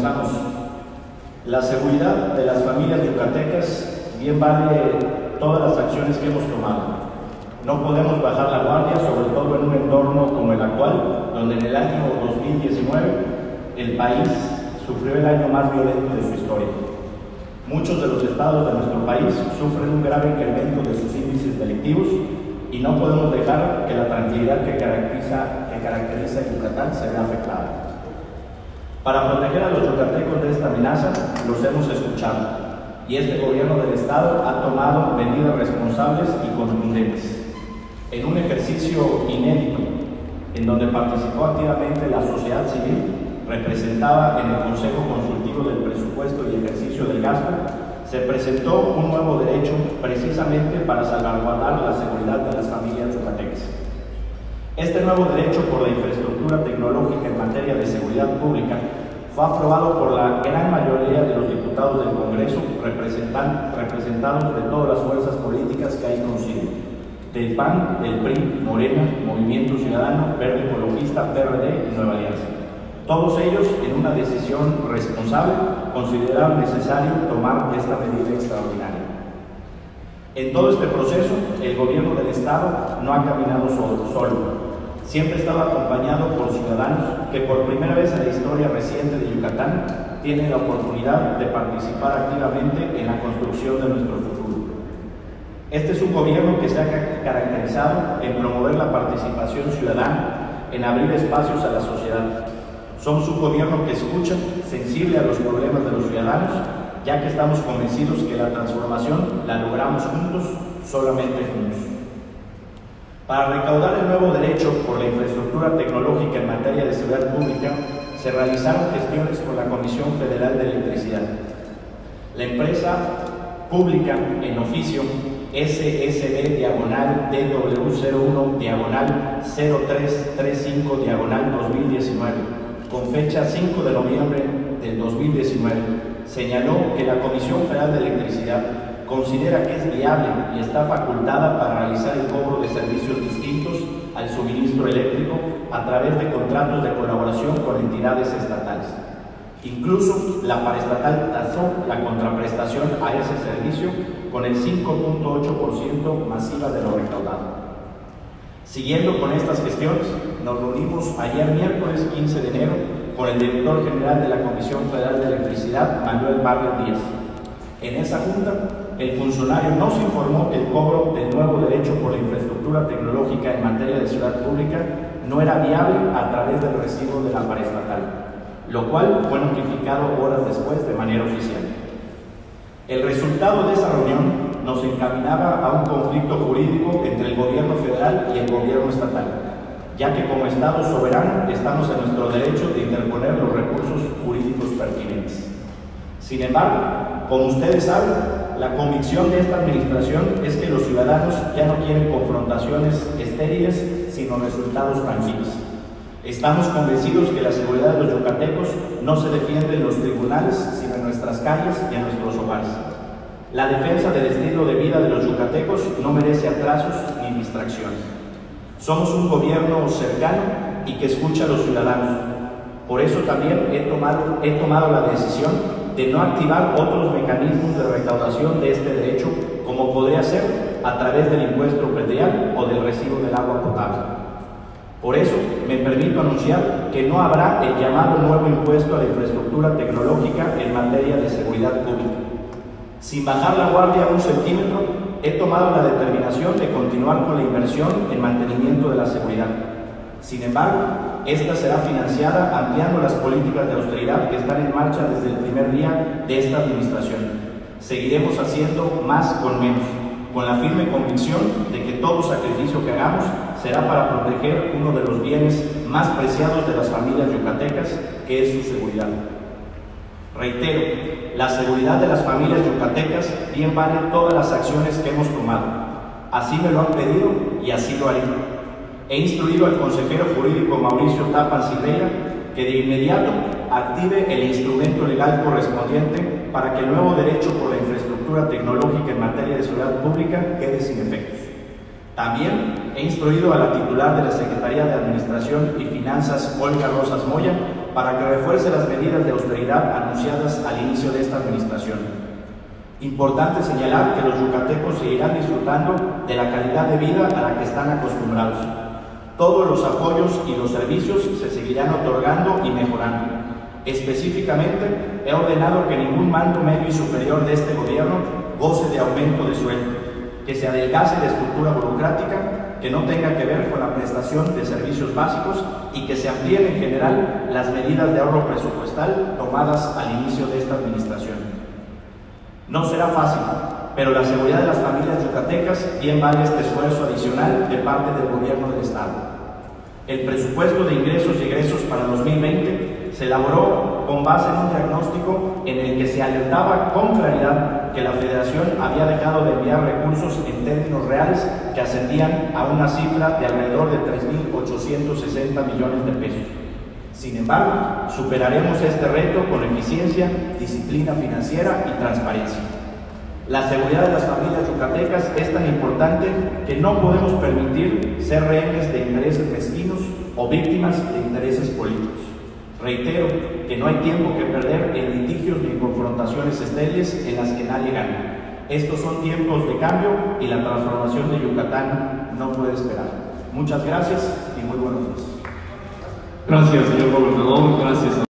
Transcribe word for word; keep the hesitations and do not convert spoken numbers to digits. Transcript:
comenzamos. La seguridad de las familias yucatecas bien vale todas las acciones que hemos tomado. No podemos bajar la guardia, sobre todo en un entorno como el actual, donde en el año dos mil diecinueve el país sufrió el año más violento de su historia. Muchos de los estados de nuestro país sufren un grave incremento de sus índices delictivos y no podemos dejar que la tranquilidad que caracteriza, que caracteriza a Yucatán se vea afectada. Para proteger a los yucatecos de esta amenaza, los hemos escuchado, y este gobierno del Estado ha tomado medidas responsables y contundentes. En un ejercicio inédito, en donde participó activamente la sociedad civil, representada en el Consejo Consultivo del Presupuesto y Ejercicio del Gasto, se presentó un nuevo derecho precisamente para salvaguardar la seguridad de las familias yucatecas. Este nuevo derecho por la infraestructura tecnológica en materia de seguridad pública fue aprobado por la gran mayoría de los diputados del Congreso, representados de todas las fuerzas políticas que ahí coinciden, del P A N, del P R I, Morena, Movimiento Ciudadano, Verde Ecologista, P R D y Nueva Alianza. Todos ellos, en una decisión responsable, consideraron necesario tomar esta medida extraordinaria. En todo este proceso, el gobierno del Estado no ha caminado solo, solo. Siempre ha estado acompañado por ciudadanos que por primera vez en la historia reciente de Yucatán tienen la oportunidad de participar activamente en la construcción de nuestro futuro. Este es un gobierno que se ha caracterizado en promover la participación ciudadana, en abrir espacios a la sociedad. Somos un gobierno que escucha, sensible a los problemas de los ciudadanos, ya que estamos convencidos que la transformación la logramos juntos, solamente juntos. Para recaudar el nuevo derecho por la infraestructura tecnológica en materia de seguridad pública, se realizaron gestiones con la Comisión Federal de Electricidad. La empresa pública en oficio S S B diagonal D W cero uno diagonal cero tres tres cinco diagonal dos mil diecinueve, con fecha cinco de noviembre del dos mil diecinueve, señaló que la Comisión Federal de Electricidad considera que es viable y está facultada para realizar el cobro de servicios distintos al suministro eléctrico a través de contratos de colaboración con entidades estatales. Incluso la paraestatal tasó la contraprestación a ese servicio con el cinco punto ocho por ciento masiva de lo recaudado. Siguiendo con estas gestiones, nos reunimos ayer miércoles quince de enero con el director general de la Comisión Federal de Electricidad, Manuel Barrios Díaz. En esa junta, el funcionario nos informó que el cobro del nuevo derecho por la infraestructura tecnológica en materia de seguridad pública no era viable a través del recibo de la paraestatal, lo cual fue notificado horas después de manera oficial. El resultado de esa reunión nos encaminaba a un conflicto jurídico entre el gobierno federal y el gobierno estatal, ya que como Estado soberano estamos en nuestro derecho de interponer los recursos jurídicos pertinentes. Sin embargo, como ustedes saben, la convicción de esta administración es que los ciudadanos ya no quieren confrontaciones estériles, sino resultados tangibles. Estamos convencidos que la seguridad de los yucatecos no se defiende en los tribunales, sino en nuestras calles y en nuestros hogares. La defensa del estilo de vida de los yucatecos no merece atrasos ni distracciones. Somos un gobierno cercano y que escucha a los ciudadanos. Por eso también he tomado, he tomado la decisión de no activar otros mecanismos de recaudación de este derecho, como podría ser a través del impuesto predial o del recibo del agua potable. Por eso, me permito anunciar que no habrá el llamado nuevo impuesto a la infraestructura tecnológica en materia de seguridad pública. Sin bajar la guardia un centímetro, he tomado la determinación de continuar con la inversión en mantenimiento de la seguridad. Sin embargo, esta será financiada ampliando las políticas de austeridad que están en marcha desde el primer día de esta administración. Seguiremos haciendo más con menos, con la firme convicción de que todo sacrificio que hagamos será para proteger uno de los bienes más preciados de las familias yucatecas, que es su seguridad. Reitero, la seguridad de las familias yucatecas bien vale todas las acciones que hemos tomado. Así me lo han pedido y así lo haré. He instruido al consejero jurídico Mauricio Tapan Silveira que de inmediato active el instrumento legal correspondiente para que el nuevo derecho por la infraestructura tecnológica en materia de seguridad pública quede sin efectos. También he instruido a la titular de la Secretaría de Administración y Finanzas, Olga Rosas Moya, para que refuerce las medidas de austeridad anunciadas al inicio de esta administración. Importante señalar que los yucatecos seguirán disfrutando de la calidad de vida a la que están acostumbrados. Todos los apoyos y los servicios se seguirán otorgando y mejorando. Específicamente, he ordenado que ningún mando medio y superior de este gobierno goce de aumento de sueldo, que se adelgace la estructura burocrática, que no tenga que ver con la prestación de servicios básicos y que se amplíen en general las medidas de ahorro presupuestal tomadas al inicio de esta administración. No será fácil, pero la seguridad de las familias yucatecas bien vale este esfuerzo adicional de parte del gobierno del Estado. El presupuesto de ingresos y egresos para dos mil veinte se elaboró con base en un diagnóstico en el que se alertaba con claridad que la Federación había dejado de enviar recursos en términos reales que ascendían a una cifra de alrededor de tres mil ochocientos sesenta millones de pesos. Sin embargo, superaremos este reto con eficiencia, disciplina financiera y transparencia. La seguridad de las familias yucatecas es tan importante que no podemos permitir ser rehenes de intereses mezquinos o víctimas de intereses políticos. Reitero que no hay tiempo que perder en litigios ni en confrontaciones estériles en las que nadie gana. Estos son tiempos de cambio y la transformación de Yucatán no puede esperar. Muchas gracias y muy buenos días. Gracias, señor gobernador. Gracias.